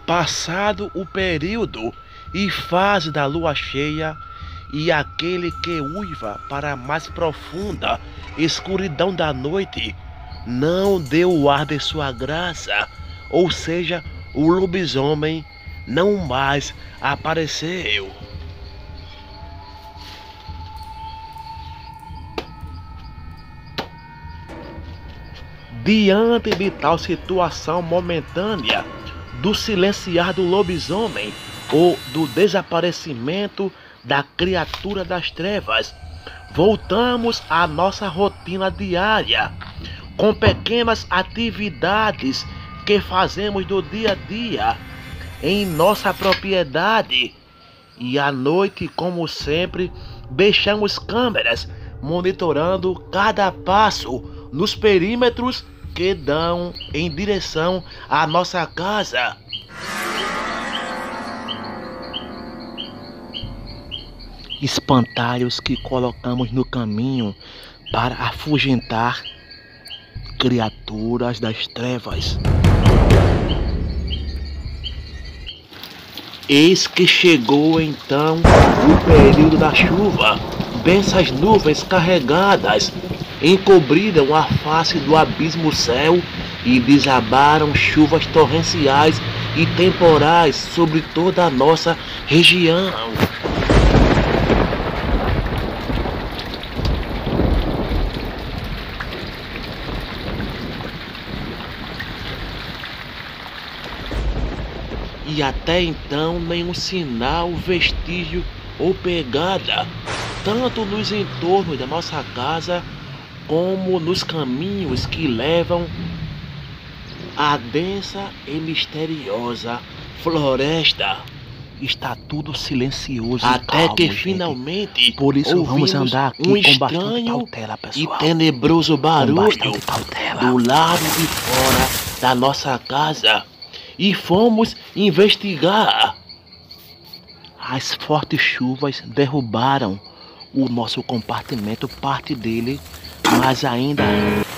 Passado o período e fase da lua cheia, e aquele que uiva para a mais profunda escuridão da noite, não deu o ar de sua graça, ou seja, o lobisomem não mais apareceu. Diante de tal situação momentânea, do silenciar do lobisomem ou do desaparecimento da criatura das trevas, voltamos à nossa rotina diária, com pequenas atividades que fazemos do dia a dia em nossa propriedade. E à noite, como sempre, deixamos câmeras monitorando cada passo nos perímetros que dão em direção à nossa casa. Espantalhos que colocamos no caminho para afugentar criaturas das trevas. Eis que chegou então o período da chuva. Densas nuvens carregadas encobriram a face do abismo céu e desabaram chuvas torrenciais e temporais sobre toda a nossa região. E até então nenhum sinal, vestígio ou pegada, tanto nos entornos da nossa casa como nos caminhos que levam à densa e misteriosa floresta. Está tudo silencioso até calmo, que finalmente por isso vamos andar aqui com bastante cautela, pessoal, e tenebroso barulho do lado de fora da nossa casa. E fomos investigar. As fortes chuvas derrubaram o nosso compartimento, parte dele, mas ainda